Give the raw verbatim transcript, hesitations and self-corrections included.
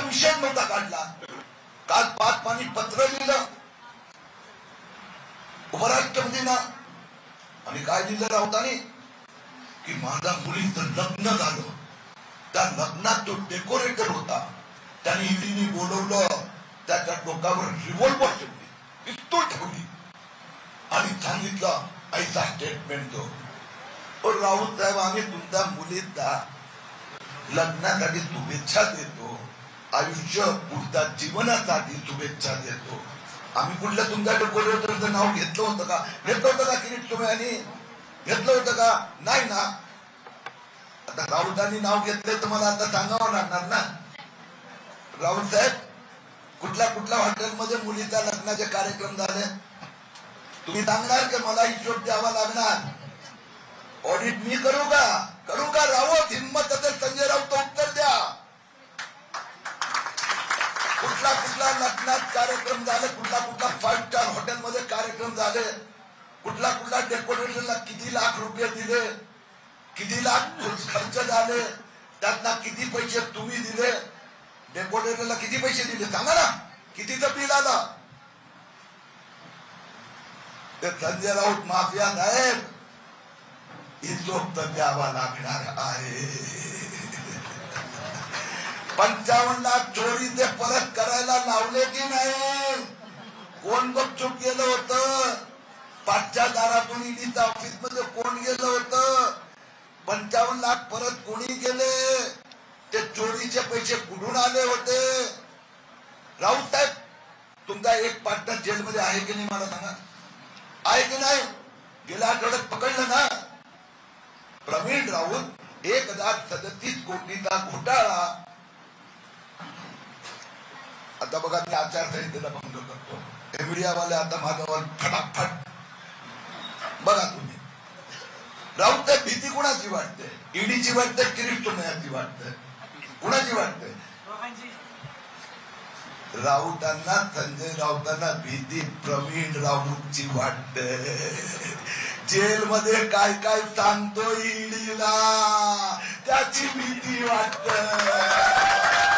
विषय नव्हता काढला. काल पाच पाणी पत्र लिहिलं उपराष्ट्रपतींना आणि काय लिहिलं राऊतांनी की माझ्या मुलीचं लग्न झालं, त्या लग्नात तो डेकोरेटर होता, त्याने ईडीने बोलवलं, त्याच्या डोक्यावर रिव्हॉल्वर ठेवली, पिस्तूल ठेवली आणि सांगितलं ऐसा स्टेटमेंट दो. राऊत साहेब आम्ही तुमच्या मुलीचा लग्नासाठी शुभेच्छा देतो, आयुष्य पुढच्या जीवनासाठी शुभेच्छा देतो. आम्ही कुठल्या तुमच्या डेकोरेटरचं नाव घेतलं होतं का? घेतलं होतं का किरीट तुम्ही आणि घेतलं होतं का? नाही ना. आता राऊतांनी नाव घेतलंय तर मला आता सांगावं लागणार ना. राऊत साहेब कुठल्या कुठल्या हॉटेलमध्ये मुलीच्या लग्नाचे कार्यक्रम झाले तुम्ही सांगणार की मला हिशोब द्यावा लागणार? ऑडिट मी करू का? करू का? राऊत हिम्मत असेल संजय राऊत उत्तर द्या. कुठला कुठला लग्नात कार्यक्रम झाले, कुठला कुठला फाईव्ह स्टार हॉटेलमध्ये कार्यक्रम झाले, कुठला कुठला डेकोरेशनला किती लाख रुपये दिले, किती लाख खर्च झाले, त्यातना किती पैसे तुम्ही दिले, डेकोरेटरला किती पैसे दिले सांगा ना, कितीचं बिल आलं? ते संजय राऊत माफिया साहेब हिशोब तर द्यावा लागणार आहे. पंचावन्न लाख चोरी ते परत करायला लावले की नाही? कोण गपचूप गेलं होतं? पाचच्या दारातून ईडीच्या ऑफिस मध्ये कोण गेलं होतं? पंचावन्न लाख परत कोणी गेले? ते चोरीचे पैसे कुठून आले होते? राऊत साहेब तुमचा एक पार्टनर जेलमध्ये आहे की नाही मला सांगा? आहे की नाही? गेल्या आठवड्यात पकडलं ना प्रवीण राऊत. एक हजार सदतीस कोटीचा घोटाळा. आता बघा मी आचारसंहितेला भंग करतो, मीडियावाले आता माझ्यावर फटाफट बघा तुम्ही. राऊत साहेब भीती कुणाची वाटते? ईडीची वाटते, किरीट सोमय्याची वाटते, कुणाची वाटते? राऊतांना, संजय राऊतांना भीती प्रवीण राऊतची वाटते. जेलमध्ये काय काय सांगतो ईडीला त्याची भीती वाटते.